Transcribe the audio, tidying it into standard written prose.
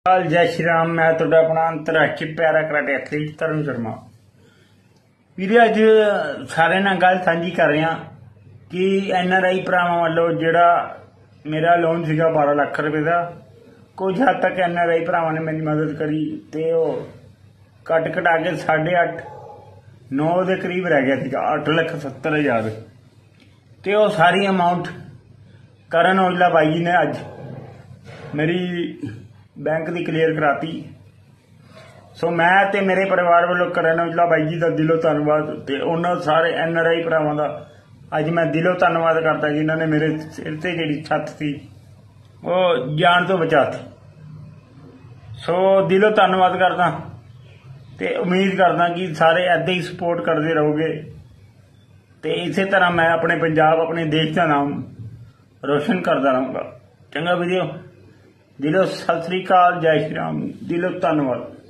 जय श्री राम। मैं तुहाडा अपना अंतरराष्ट्रीय पैरा कराटे एथलीट धर्म शर्मा वीरे अज सारे नाल गल सांझी कर रहा कि NRI भरावां वालों जिहड़ा मेरा लोन सीगा 12 लाख रुपए का कुछ हद तक NRI भरावां ने मेरी मदद करी ते ओह कट कटा के 8.5-9 के करीब रह गया सीगा 8,70,000 ते ओह सारी अमाउंट करण औजला बाई जी ने अज मेरी बैंक की क्लीयर कराती। सो मैं ते मेरे परिवार वालों करण औजला बाई जी का दिलों धन्नवाद ते उन्होंने सारे NRI भरावां दा अज मैं दिलों धन्नवाद करता जिन्होंने मेरे सिर ते जिहड़ी छत थी वो जान तो बचाती। सो दिलों धन्नवाद करदा ते उम्मीद करदा कि सारे ऐदां ही सपोर्ट करते रहोगे ते इसे तरह मैं अपने पंजाब अपने देश का नाम रोशन करता रहूँगा। चंगा वीडियो दिलों सत श्री अकाल, जय श्री राम, दिलों धन्नवाद।